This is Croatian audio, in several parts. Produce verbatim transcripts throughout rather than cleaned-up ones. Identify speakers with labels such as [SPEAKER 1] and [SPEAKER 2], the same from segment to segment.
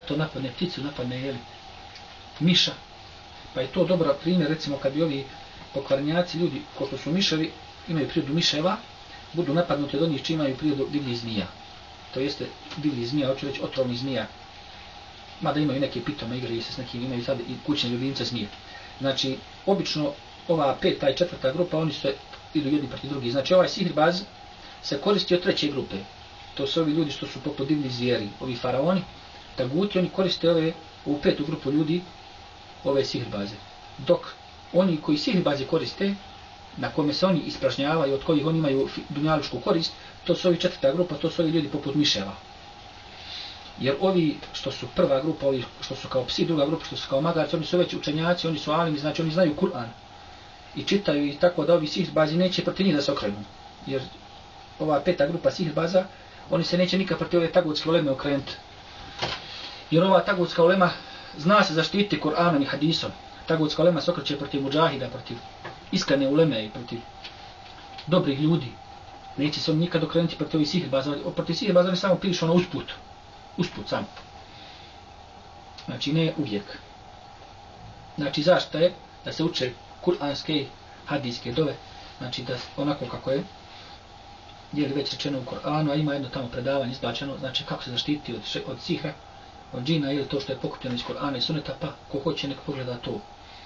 [SPEAKER 1] to napadne pticu, napadne jeli, miša. Pa je to dobar primjer, recimo kad bi ovi pokvarnjaci, ljudi ko što su miševi, imaju prirodu miševa, budu napadnuti od onih čiji imaju prirodu divljih zmija. To jeste divlji zmija, hoću reći otrovni zmija. Mada imaju neke pitome, igraju se s nekim, imaju sad i kućne ljubimce zmije. Znači, obično ova peta i četvrta grupa, oni se idu jedni protiv drugi. Znači, ovaj sihirbaz se koristi od treće grupe. To su ovi ljudi što su poput divlji zvijeri, ovi faraoni, taguti, oni koriste ove, ovu petu grupu ljudi, ove sihirbaze. Dok oni koji sihirbaze koriste, na kome se oni ispražnjavaju, od kojih oni imaju dunjalučku korist, to su ovi četvrta grupa, to su ovi ljudi poput miševa. Jer ovi što su prva grupa, ovi što su kao psi, druga grupa što su kao magarci, oni su već učenjaci, oni su alimi, znači oni znaju Kur'an. I čitaju i tako da ovi sihirbazi neće protiv njih da se okrenu. Jer ova peta grupa sihirbaza, oni se neće nikad protiv ove tagutske uleme okrenuti. Jer ova tagutska ulema zna se zaštiti Kur'anom i hadisom. Tagutska ulema se okreće protiv muđahida, protiv iskrene uleme i protiv dobrih ljudi. Neće se on nikad okrenuti protiv ovih sihirbaza. Protiv sihirbaza oni samo pišu ono usput. Usput sam. Znači ne uvijek. Znači zašto je da se uče kur'anske hadijske dove. Znači da onako kako je je već rečeno u Kur'anu, a ima jedno tamo predavanje izbačeno, znači kako se zaštiti od, od sihra, od džina ili to što je pokupljeno iz Kur'ana i suneta, pa ko hoće nek pogleda to.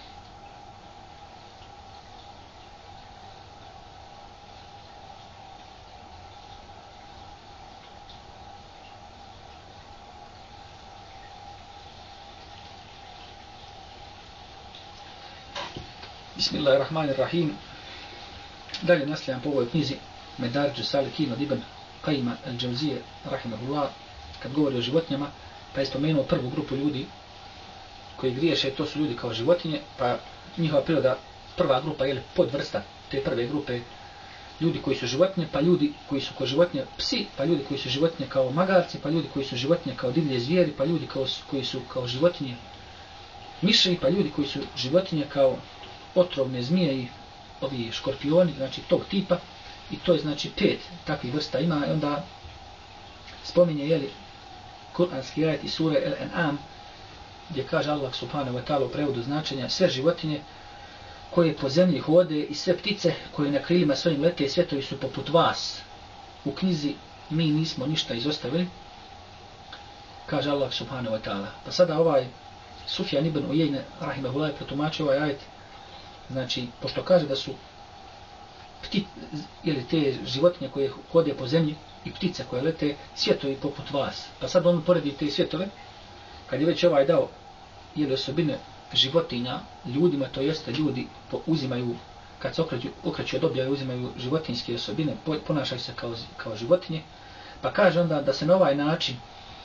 [SPEAKER 1] Bismillahirrahmanirrahim. Dalje nastavljam po ovoj knjizi Medarđu Salikin od Ibn Qajima al-Džavzije, rahimahullah, kad govori o životinjama, pa je spomenuo prvu grupu ljudi koji griješe, to su ljudi kao životinje, pa njihova priroda, prva grupa je podvrsta te prve grupe, ljudi koji su životinje, pa ljudi koji su kao životinje psi, pa ljudi koji su životinje kao magarci, pa ljudi koji su životinje kao divlje zvijeri, pa ljudi kao, koji su kao životinje miši, pa ljudi koji su životinje kao otrovne zmije i ovi škorpioni, znači tog tipa. I to je znači pet takvih vrsta ima. I onda spominje jeli kuranski ajet iz sure El-An'am, gdje kaže Allah subhanahu wa ta'ala u prevodu značenja sve životinje koje po zemlji hode i sve ptice koje na krilima svojim lete i svjetovi su poput vas. U knjizi mi nismo ništa izostavili, kaže Allah subhanahu wa ta'ala. Pa sada ovaj Sufjan ibn Ujejne rahimahullah je protumačio ovaj ajet. Znači, pošto kaže da su pti, ili te životinje koje hode po zemlji i ptice koje lete, svjetovi poput vas. Pa sad on poredi te svjetove, kad je već ovaj dao ili osobine životinja ljudima, to jeste ljudi uzimaju, kad se okreću, okreću od objave, uzimaju životinjske osobine, ponašaju se kao, kao životinje, pa kaže onda da se na ovaj način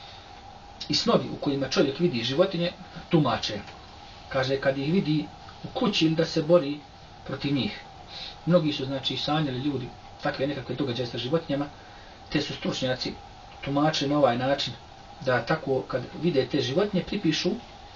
[SPEAKER 1] i snovi u kojima čovjek vidi životinje tumače. Kaže kad ih vidi u kući ili da se bori protiv njih. Mnogi su znači sanjali ljudi takve nekakve događaje sa životinjama, te su stručnjaci tumačili na ovaj način da tako kad vide te životinje pripišu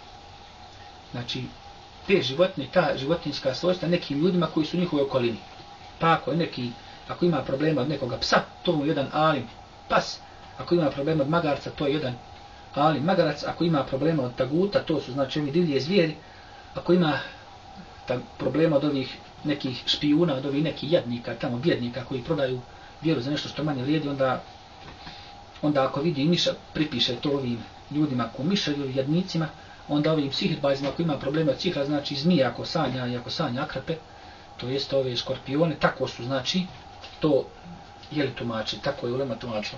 [SPEAKER 1] znači te životinje, ta životinjska svojstva nekim ljudima koji su u njihovoj okolini. Pa ako je neki, ako ima problema od nekoga psa, to mu je jedan alim pas. Ako ima problema od magarca, to je jedan alim magarac. Ako ima problema od taguta, to su znači ovi divlje zvijeri. Ako ima problema od ovih nekih špijuna, od ovih nekih jadnika, tamo bjednika koji prodaju vjeru za nešto što manje vrijedi, onda, onda ako vidi miša, pripiše to ovim ljudima ko miša ili jadnicima, onda ovim sihirbazima ako ima problema od sihra, znači zmija ako sanja i ako sanja akrape, to jest ove škorpione, tako su znači to jeli tumači, tako je ulema tumačila.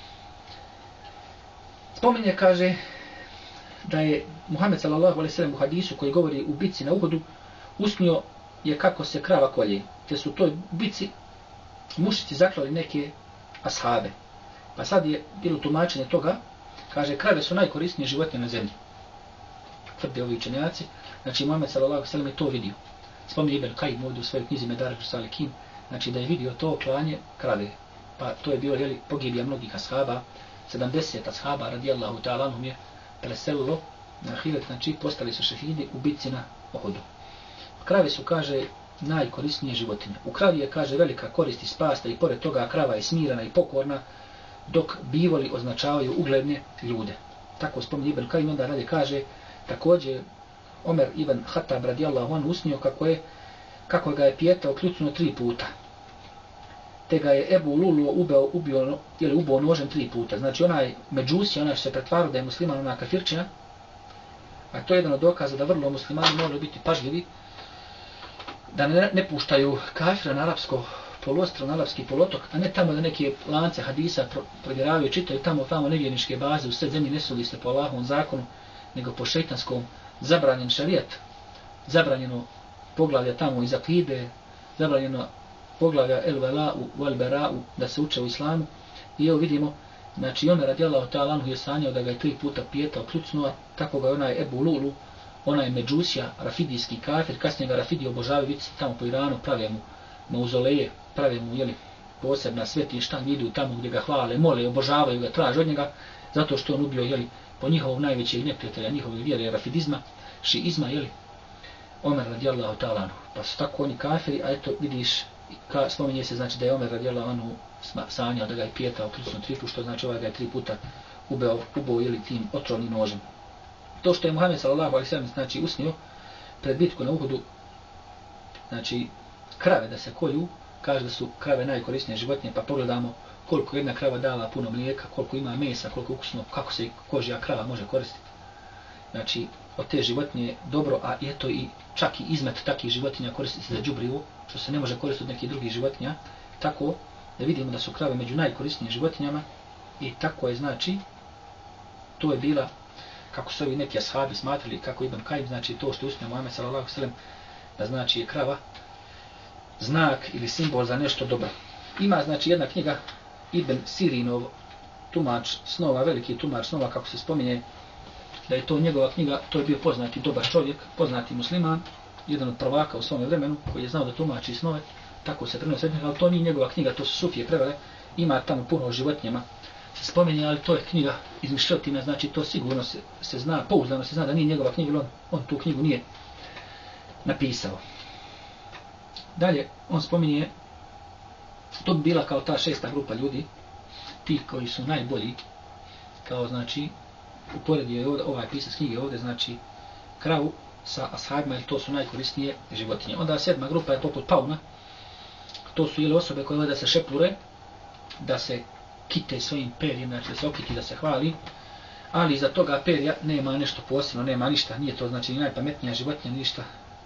[SPEAKER 1] Spominje, kaže, da je Muhammed sallallahu alejhi ve sellem u hadisu koji govori u bitci na Uhudu usnio je kako se krava kolje, te su toj bitci mušici zaklali neke ashabe. Pa sad je bilo tumačenje toga, kaže krave su najkorisnije životinje na zemlji. Tvrde ovi učenjaci, znači Muhammed sallallahu alejhi ve sellem je to vidio. Spominje Ibn Qajim ovdje u svojoj knjizi Medarđu Salikin, znači da je vidio to klanje krave. Pa to je bilo jeli, pogibija mnogih ashaba, sedamdeset ashaba radijallahu ta'ala anhum je preselilo na ahiret, znači postali su šehidi u bitci na Uhudu. Krave su, kaže, najkorisnije životinje. U kravi je, kaže, velika korist i spasta i pored toga krava je smirana i pokorna, dok bivoli označavaju ugledne ljude. tako spominje Ibn Kajim, onda dalje kaže, također Omer ibn Khattab radijallahu anhu usnio kako je, kako ga je pijetao kljucnuo tri puta. Te ga je Ebu Lulu ubeo, ubio, ili ubio nožem tri puta. Znači onaj međusi, onaj što se pretvarao da je musliman, ona kafirčina, a to je jedan od dokaza da vrlo muslimani moraju biti pažljivi, da ne, ne puštaju kafira na arapsko polostro, na arapski polotok, a ne tamo da neke lance hadisa provjeravaju, čitaju tamo tamo nevjerničke baze, u sred zemlji ne sudi se po Allahovom zakonu, nego po šejtanskom, zabranjen šarijat, zabranjeno poglavlja tamo iz akide, zabranjeno poglavlja el vela'u wal bera'u da se uče u islamu. I evo vidimo, znači Omer radijallahu ta'ala anhu je sanjao da ga je tri puta pijetao, kljucnuo, tako ga je onaj Ebu Lulu, onaj međusija, rafidijski kafir, kasnije ga rafidi obožavaju, vidite tamo po Iranu, prave mu mauzoleje, prave mu jeli, posebna svetišta, idu tamo gdje ga hvale, mole, obožavaju ga, traže od njega, zato što on ubio jeli, po njihovom najvećeg neprijatelja, njihove vjere, rafidizma, šiizma, jeli, Omer radijallahu ta'ala anhu. Pa su tako oni kafiri, a eto vidiš, ka, spominje se znači da je Omer radijallahu anhu sanjao da ga je pijetao ključno tri puta, što znači ovaj ga je tri puta ubeo, ubeo ili tim otrovnim nožem. To što je Muhammed sallallahu alejhi ve sellem znači usnio pred bitku na Uhudu, znači krave da se kolju, kaže da su krave najkorisnije životinje, pa pogledamo koliko jedna krava dala puno mlijeka, koliko ima mesa, koliko ukusno, kako se kožja krava može koristiti. Znači, od te životinje dobro, a eto i čak i izmet takih životinja koristi se za đubrivo, što se ne može koristiti od nekih drugih životinja, tako da vidimo da su krave među najkorisnijim životinjama i tako je znači, to je bila, kako su ovi neki ashabi smatrali, kako Ibn Kajim, znači to što usnio Muhammed sallallahu alejhi ve sellem, da znači je krava znak ili simbol za nešto dobro. Ima znači jedna knjiga Ibn Sirinov, tumač snova, veliki tumač snova, kako se spominje, da je to njegova knjiga, to je bio poznati dobar čovjek, poznati musliman, jedan od prvaka u svome vremenu, koji je znao da tumači snove, tako se prenosi od njega, ali to nije njegova knjiga, to su sufije prevele, ima tamo puno o životinjama, se spominje, ali to je knjiga izmišljotina, znači to sigurno se, se zna, pouzdano se zna da nije njegova knjiga, on, on tu knjigu nije napisao. Dalje, on spominje, to bi bila kao ta šesta grupa ljudi, ti koji su najbolji, kao znači, uporedio je ovdje, ovaj pisac knjige ovdje, znači, kravu sa ashabima, jer to su najkorisnije životinje. Onda sedma grupa je poput pauna, to su ili osobe koje vode da se šepure, da se kite svojim perjem, znači da se okiti, da se hvali, ali iza toga perja nema nešto posebno, nema ništa, nije to znači ni najpametnija životinja, ništa.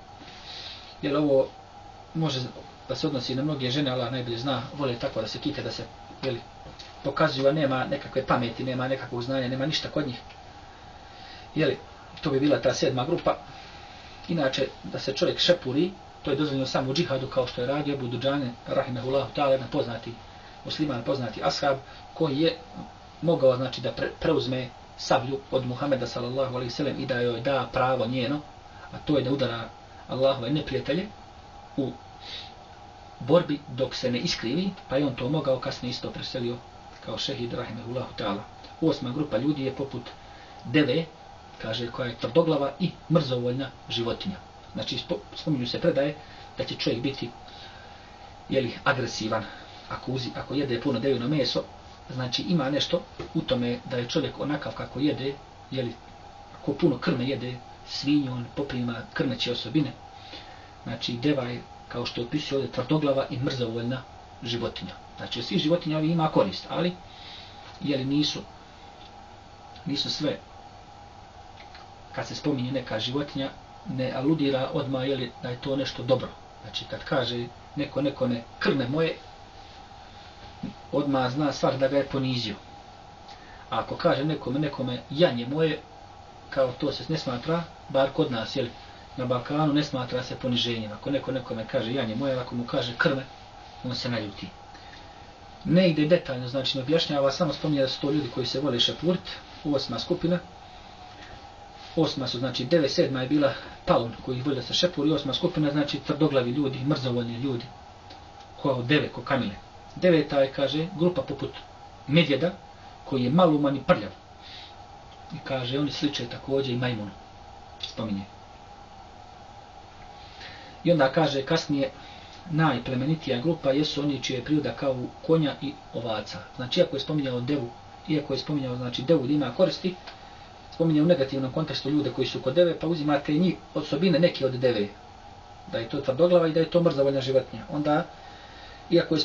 [SPEAKER 1] Jer ovo može da se odnosi na mnoge žene, Allah najbolje zna, vole tako da se kite, da se jeli, pokazuju, a nema nekakve pameti, nema nekakvog znanja, nema ništa kod njih. Jeli, to bi bila ta sedma grupa. Inače, da se čovjek šepuri, to je dozvoljeno samo u džihadu, kao što je radio Abu Duđane, rahimehullahu ta'ala, jedan poznati musliman, poznati ashab, koji je mogao znači da pre, preuzme sablju od Muhameda sallallahu alejhi ve sellem i da joj da pravo njeno, a to je da udara Allahove neprijatelje u borbi dok se ne iskrivi, pa je on to mogao, kasnije isto preselio kao šehid rahimehullahu ta'ala. Osma grupa ljudi je poput deve, kaže, koja je tvrdoglava i mrzovoljna životinja. Znači, spominju se predaje da će čovjek biti jeli, agresivan ako, uzi, ako jede puno devino meso, znači ima nešto u tome da je čovjek onakav kako jede, jeli, ako puno krme jede svinju, on poprima krmeće osobine. Znači, deva je, kao što opisuje ovdje, tvrdoglava i mrzovoljna životinja. Znači, svi životinja ima korist, ali jeli, nisu, nisu sve. Kad se spominje neka životinja, ne aludira odmah jeli, da je to nešto dobro. Znači, kad kaže neko nekome krme moje, odmah zna svak da ga je ponizio. A ako kaže nekome nekome janje moje, kao to se ne smatra, bar kod nas, jeli, na Balkanu ne smatra se poniženjem. Ako neko nekome kaže janje moje, ako mu kaže krme, on se naljuti. Ne ide detaljno, znači ne objašnjava, samo spominje da su to ljudi koji se vole šepuriti, osma skupina. Osma su, znači, devet, sedma je bila paun koji ih voli da se šepuri, osma skupina, znači, tvrdoglavi ljudi, mrzovoljni ljudi, kao deve, kao kamile. Deveta je, kaže, grupa poput medvjeda, koji je maluman i prljav. I kaže, oni sliče također i majmunu, spominje. I onda kaže, kasnije, najplemenitija grupa jesu oni čije je priroda kao konja i ovaca. Znači, iako je spominjao devu, iako je spominjao, znači, devu da ima koristi, spominje u negativnom kontekstu ljude koji su kod deve, pa uzimate njih osobine neke od deve. Da je to tvrdoglava i da je to mrzovoljna životinja. Onda, iako je